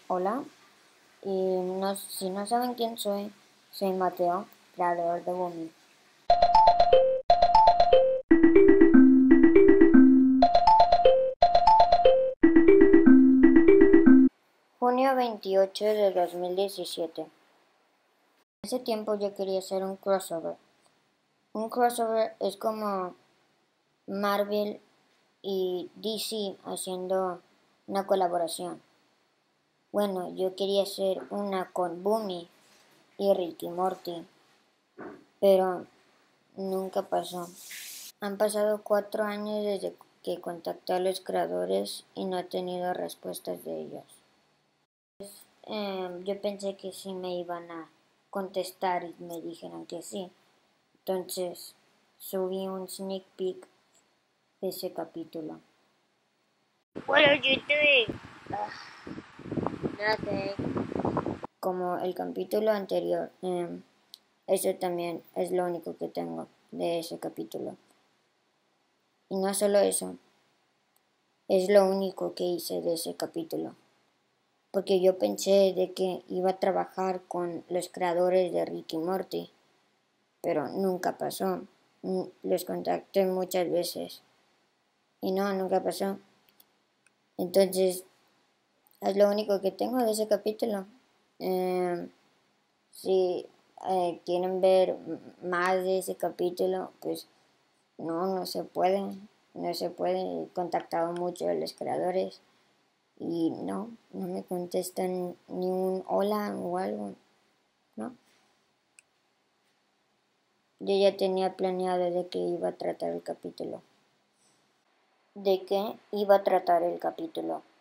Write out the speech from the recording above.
Hola, si no saben quién soy, soy Mateo, creador de Bumi. Junio 28 de 2017. Hace tiempo yo quería hacer un crossover. Un crossover es como Marvel y DC haciendo una colaboración. Bueno, yo quería hacer una con Bumi y Rick y Morty, pero nunca pasó. Han pasado 4 años desde que contacté a los creadores y no he tenido respuestas de ellos. Yo pensé que sí me iban a contestar y me dijeron que sí. Entonces subí un sneak peek de ese capítulo. What are you doing? Nothing. Como el capítulo anterior, eso también es lo único que tengo de ese capítulo. Y no solo eso, es lo único que hice de ese capítulo. Porque yo pensé de que iba a trabajar con los creadores de Rick y Morty, pero nunca pasó. Los contacté muchas veces y no, nunca pasó. Entonces, es lo único que tengo de ese capítulo. Si quieren ver más de ese capítulo, pues no se puede. No se puede. He contactado mucho a los creadores y no me contestan ni un hola o algo, ¿no? Yo ya tenía planeado de qué iba a tratar el capítulo. ¿De qué iba a tratar el capítulo?